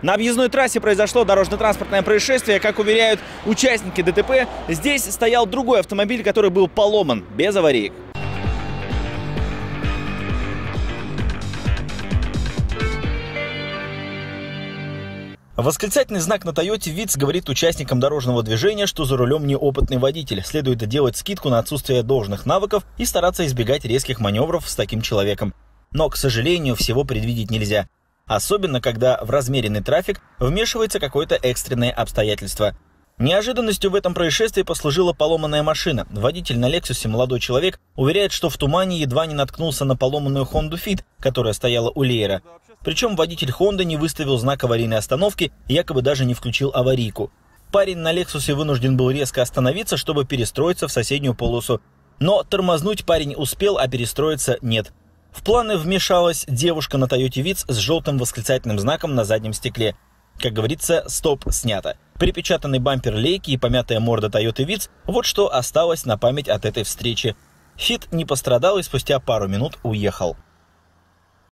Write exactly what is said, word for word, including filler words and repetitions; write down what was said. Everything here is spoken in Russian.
На объездной трассе произошло дорожно-транспортное происшествие. Как уверяют участники ДТП, здесь стоял другой автомобиль, который был поломан, без авариек. Восклицательный знак на Toyota Vitz говорит участникам дорожного движения, что за рулем неопытный водитель. Следует делать скидку на отсутствие должных навыков и стараться избегать резких маневров с таким человеком. Но, к сожалению, всего предвидеть нельзя. Особенно, когда в размеренный трафик вмешивается какое-то экстренное обстоятельство. Неожиданностью в этом происшествии послужила поломанная машина. Водитель на Лексусе, молодой человек, уверяет, что в тумане едва не наткнулся на поломанную Honda Fit, которая стояла у Леера. Причем водитель Honda не выставил знак аварийной остановки и якобы даже не включил аварийку. Парень на Лексусе вынужден был резко остановиться, чтобы перестроиться в соседнюю полосу. Но тормознуть парень успел, а перестроиться нет. В планы вмешалась девушка на Toyota Vitz с желтым восклицательным знаком на заднем стекле. Как говорится, стоп, снято. Припечатанный бампер лейки и помятая морда Toyota Vitz – вот что осталось на память от этой встречи. Фит не пострадал и спустя пару минут уехал.